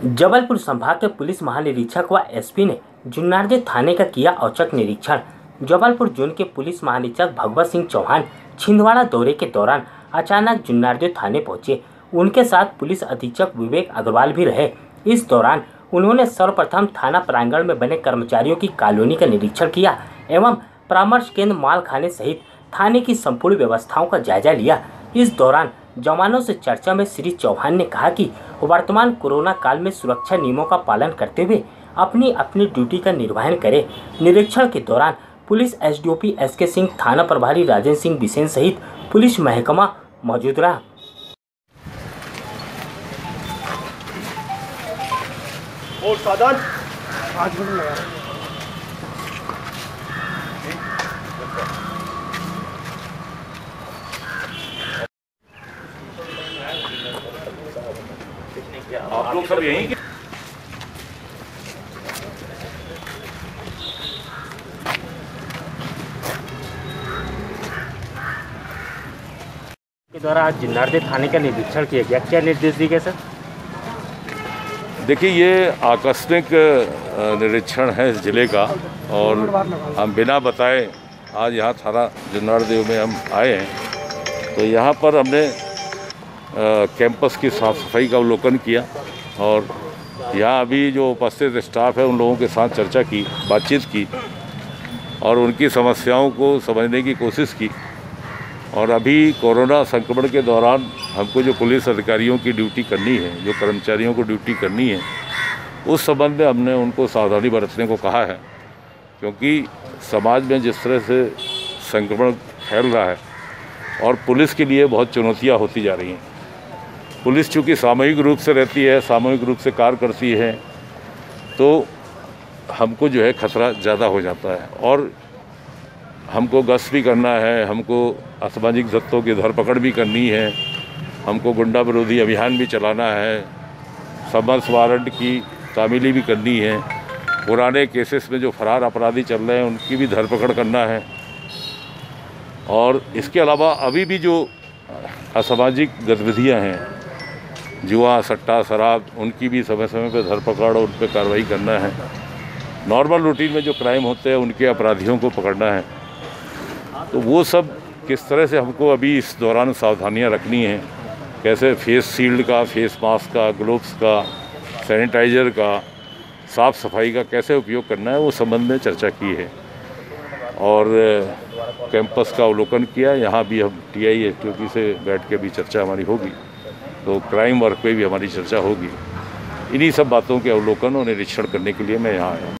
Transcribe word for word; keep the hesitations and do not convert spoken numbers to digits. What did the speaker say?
जबलपुर संभाग के पुलिस महानिरीक्षक व एसपी ने जुन्नारदेव थाने का किया औचक निरीक्षण। जबलपुर जोन के पुलिस महानिरीक्षक भगवत सिंह चौहान छिंदवाड़ा दौरे के दौरान अचानक जुन्नारदेव थाने पहुंचे। उनके साथ पुलिस अधीक्षक विवेक अग्रवाल भी रहे। इस दौरान उन्होंने सर्वप्रथम थाना प्रांगण में बने कर्मचारियों की कॉलोनी का निरीक्षण किया एवं परामर्श केंद्र, माल खाने सहित थाने की संपूर्ण व्यवस्थाओं का जायजा लिया। इस दौरान जवानों से चर्चा में श्री चौहान ने कहा कि वर्तमान कोरोना काल में सुरक्षा नियमों का पालन करते हुए अपनी अपनी ड्यूटी का निर्वहन करें। निरीक्षण के दौरान पुलिस एसडीओपी एस के सिंह, थाना प्रभारी राजेंद्र सिंह बिसेन सहित पुलिस महकमा मौजूद रहा। और साधन आज लगा आप लोग सब यहीं के के द्वारा आज जुन्नारदेव थाने का निरीक्षण किया गया, क्या निर्देश दिए गए सर? देखिए, ये आकस्मिक निरीक्षण है इस जिले का और हम बिना बताए आज यहाँ थाना जुन्नारदेव में हम आए हैं। तो यहाँ पर हमने कैंपस की साफ़ सफाई का अवलोकन किया और यहाँ अभी जो उपस्थित स्टाफ है उन लोगों के साथ चर्चा की, बातचीत की और उनकी समस्याओं को समझने की कोशिश की। और अभी कोरोना संक्रमण के दौरान हमको जो पुलिस अधिकारियों की ड्यूटी करनी है, जो कर्मचारियों को ड्यूटी करनी है, उस संबंध में हमने उनको सावधानी बरतने को कहा है, क्योंकि समाज में जिस तरह से संक्रमण फैल रहा है और पुलिस के लिए बहुत चुनौतियां होती जा रही हैं। पुलिस चूँकि सामूहिक रूप से रहती है, सामूहिक रूप से कार्य करती है, तो हमको जो है खतरा ज़्यादा हो जाता है और हमको गश्त भी करना है, हमको असामाजिक तत्वों की धरपकड़ भी करनी है, हमको गुंडा विरोधी अभियान भी चलाना है, समन्स वारंट की तामीली भी करनी है, पुराने केसेस में जो फरार अपराधी चल रहे हैं उनकी भी धरपकड़ करना है और इसके अलावा अभी भी जो असामाजिक गतिविधियां हैं, जुआ, सट्टा, शराब, उनकी भी समय समय पर धरपकड़ और उन पर कार्रवाई करना है। नॉर्मल रूटीन में जो क्राइम होते हैं उनके अपराधियों को पकड़ना है। तो वो सब किस तरह से हमको अभी इस दौरान सावधानियां रखनी हैं, कैसे फेस शील्ड का, फेस मास्क का, ग्लोव्स का, सैनिटाइज़र का, साफ़ सफाई का कैसे उपयोग करना है, वो संबंध में चर्चा की है और कैंपस का अवलोकन किया। यहाँ भी हम T I S T O P से बैठ के भी चर्चा हमारी होगी, तो क्राइम वर्क पे भी हमारी चर्चा होगी। इन्हीं सब बातों के अवलोकन और निरीक्षण करने के लिए मैं यहाँ आया हूँ।